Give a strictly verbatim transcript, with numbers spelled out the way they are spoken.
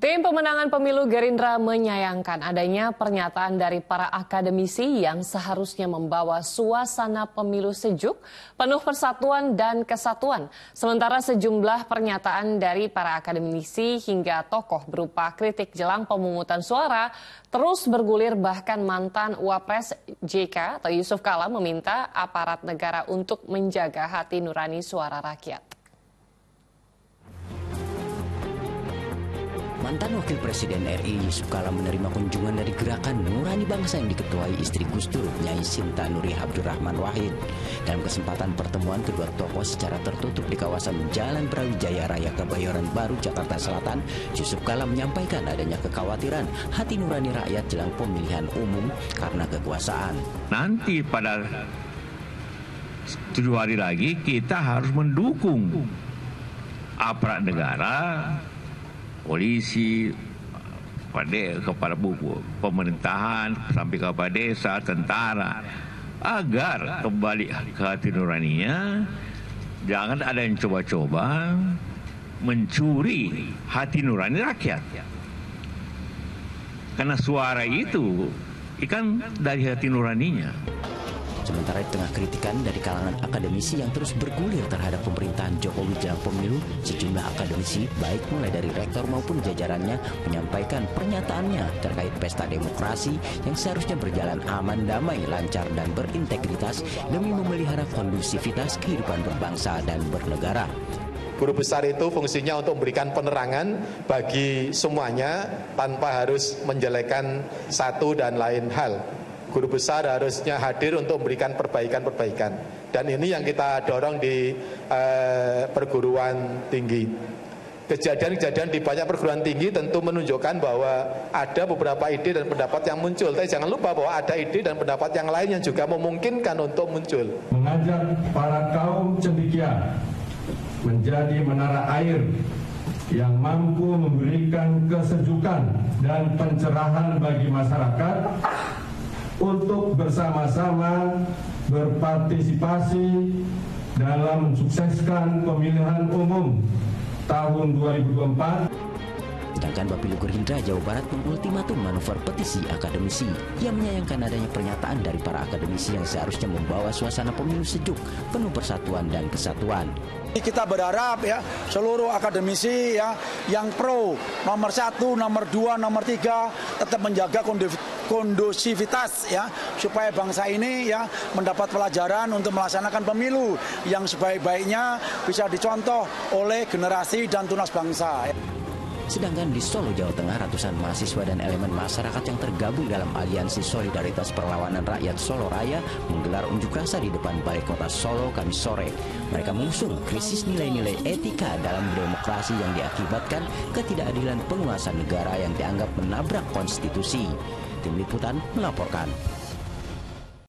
Tim pemenangan pemilu Gerindra menyayangkan adanya pernyataan dari para akademisi yang seharusnya membawa suasana pemilu sejuk, penuh persatuan dan kesatuan. Sementara sejumlah pernyataan dari para akademisi hingga tokoh berupa kritik jelang pemungutan suara terus bergulir, bahkan mantan Wapres J K atau Yusuf Kala meminta aparat negara untuk menjaga hati nurani suara rakyat. Mantan Wakil Presiden R I Yusuf Kala menerima kunjungan dari Gerakan Nurani Bangsa yang diketuai istri Gus Dur, Nyai Sinta Nuri Abdurrahman Wahid. Dalam kesempatan pertemuan kedua tokoh secara tertutup di kawasan Jalan Brawijaya Raya Kebayoran Baru, Jakarta Selatan, Yusuf Kala menyampaikan adanya kekhawatiran hati nurani rakyat jelang pemilihan umum karena kekuasaan. Nanti pada tujuh hari lagi kita harus mendukung aparat negara, polisi, pada kepala buku pemerintahan sampai kepada desa, tentara, agar kembali ke hati nuraninya. Jangan ada yang coba-coba mencuri hati nurani rakyat, karena suara itu ikan dari hati nuraninya. Sementara di tengah kritikan dari kalangan akademisi yang terus bergulir terhadap pemerintahan Jokowi jelang pemilu, sejumlah akademisi baik mulai dari rektor maupun jajarannya menyampaikan pernyataannya terkait pesta demokrasi yang seharusnya berjalan aman, damai, lancar, dan berintegritas demi memelihara kondusivitas kehidupan berbangsa dan bernegara. Guru besar itu fungsinya untuk memberikan penerangan bagi semuanya tanpa harus menjelekkan satu dan lain hal. Guru besar harusnya hadir untuk memberikan perbaikan-perbaikan. Dan ini yang kita dorong di eh, perguruan tinggi. Kejadian-kejadian di banyak perguruan tinggi tentu menunjukkan bahwa ada beberapa ide dan pendapat yang muncul. Tapi jangan lupa bahwa ada ide dan pendapat yang lain yang juga memungkinkan untuk muncul. Mengajak para kaum cendekia menjadi menara air yang mampu memberikan kesejukan dan pencerahan bagi masyarakat untuk bersama-sama berpartisipasi dalam mensukseskan pemilihan umum tahun dua ribu dua puluh empat. Sedangkan Bapilu Gerindra Jawa Barat mengultimatum manuver petisi akademisi yang menyayangkan adanya pernyataan dari para akademisi yang seharusnya membawa suasana pemilu sejuk, penuh persatuan dan kesatuan. Kita berharap ya seluruh akademisi ya yang pro nomor satu, nomor dua, nomor tiga tetap menjaga kondusivitas ya supaya bangsa ini ya mendapat pelajaran untuk melaksanakan pemilu yang sebaik-baiknya bisa dicontoh oleh generasi dan tunas bangsa. Sedangkan di Solo, Jawa Tengah, ratusan mahasiswa dan elemen masyarakat yang tergabung dalam Aliansi Solidaritas Perlawanan Rakyat Solo Raya menggelar unjuk rasa di depan Balai Kota Solo Kamis sore. Mereka mengusung krisis nilai-nilai etika dalam demokrasi yang diakibatkan ketidakadilan penguasa negara yang dianggap menabrak konstitusi. Tim Liputan melaporkan.